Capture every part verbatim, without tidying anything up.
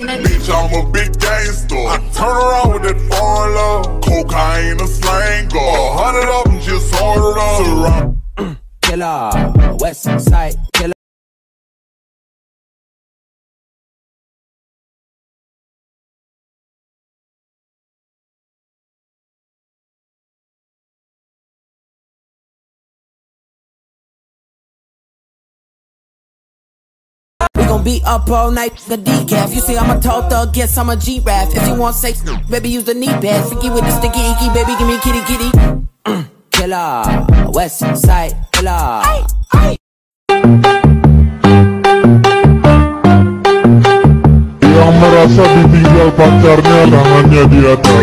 Bitch, I'm a big gangster. I turn around with that foreign love. Cocaine, a slanger. A hundred of them just ordered up. Surround. Killer, West Side Killer. We gon' be up all night, the decaf. You see I'm a tall thug, guess I'm a G-Rap. If you want sex, baby use the knee pad. Freaky with the sticky icky, baby give me kitty kitty. Mm. Killer, West Side Killer. Ay, ay. Yang merasa ditinggal pacarnya, tangannya di atas.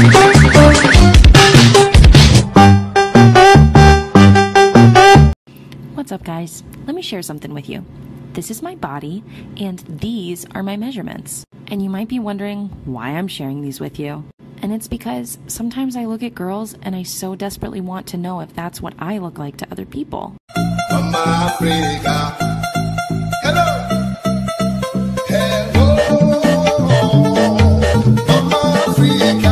What's up guys? Let me share something with you. This is my body, and these are my measurements. And you might be wondering why I'm sharing these with you. And it's because sometimes I look at girls and I so desperately want to know if that's what I look like to other people. Mama Africa. Hello. Hello. Mama Africa.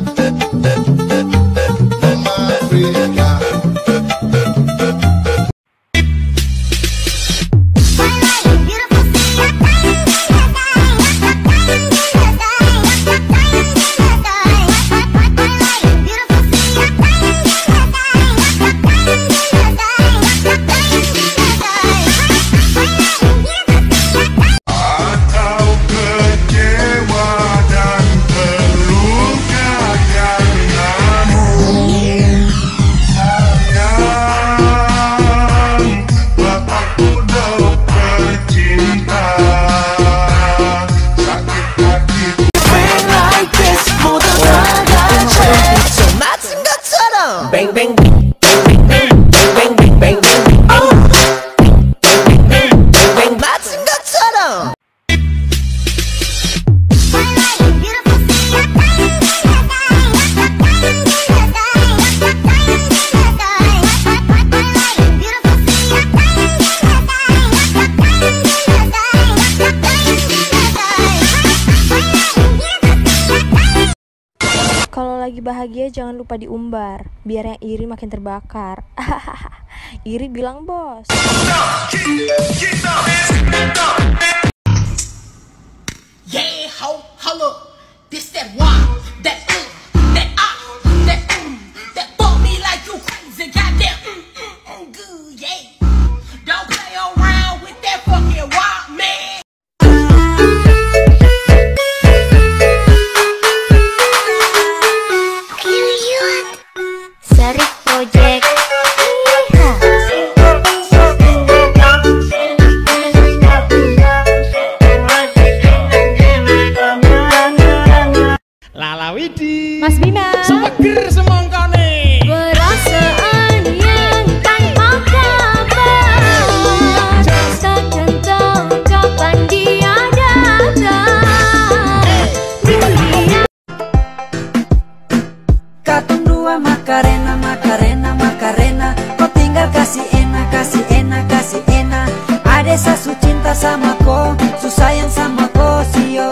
Mama Africa. Bang bang bang bang bang bang bang bang bang bang bang bang 맞은 것처럼. Kalau lagi bahagia jangan lupa diumbar, biar yang iri makin terbakar. Iri bilang bos. Yeah, ho, holla, this that one, that uh, that ah, that um, that bump me like you crazy, goddamn, mm, mm, mm, good, yeah. Don't play around with that fucking wild man. Mas Bima Semeger semongkone perasaan yang tanpa kabar, tak tahu kapan dia datang. Dunia Katong dua Macarena, Macarena, Macarena. Kau tinggal kasih enak, kasih enak, kasih enak. Ada sasu cinta sama kau, su sayang sama kau, sio.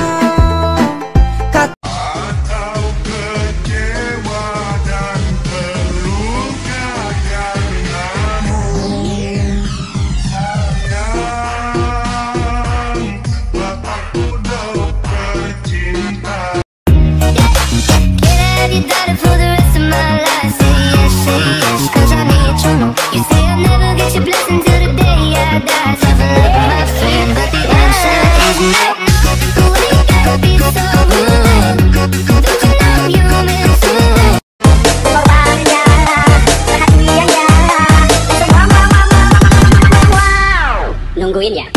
Nungguin ya.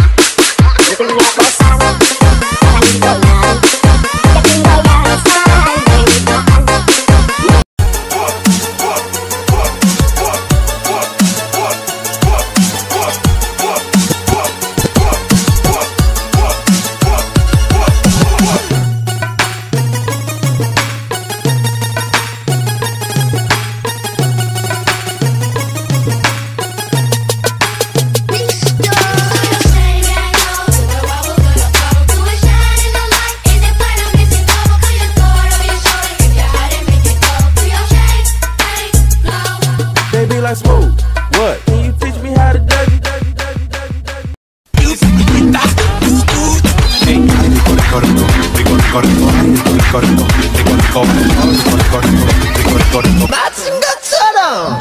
마침 것처럼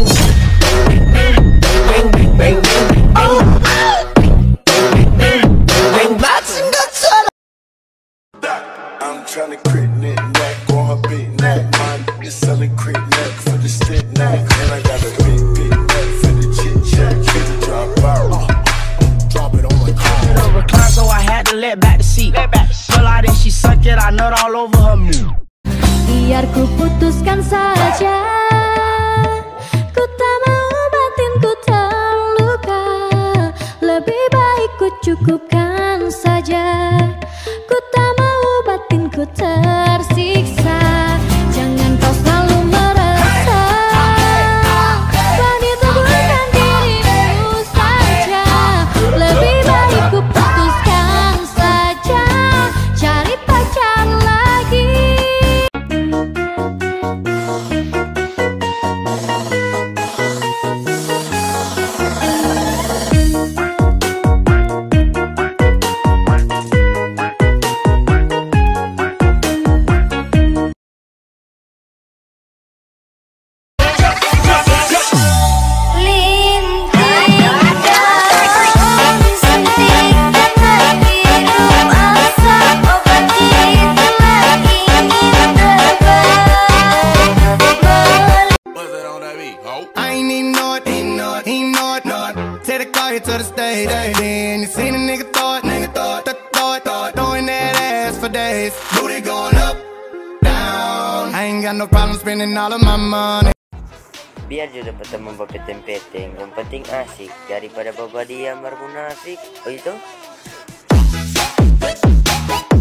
마침 것처럼 I'm tryna crit knit neck on her big neck. Mine is selling crit neck for the stick neck. And I got a big, big neck for the chit chat. Chit drop out. Uh, drop it on my car. Recline, so I had to let back the seat. Pull out and she suck it, I nut all over her mood. Biar ku putuskan saja, ku tak mau batinku terluka. Lebih baik ku cukupkan saja, ku tak mau batinku tersiksa. Jangan kau selalu merasa wanita bukan dirimu saja. Lebih baik ku putuskan saja, cari pacar lagi. I ain't even know it, ain't know it, ain't know it, know it. Take the car here to the stage, then you seen a nigga throw it, nigga throw it, throw it, throw it, throwing that ass for days. Booty going up, down. I ain't got no problem spending all of my money. Biar jodoh bertemu peteng-peteng, yang penting asik daripada bawa dia munafik. Oh itu?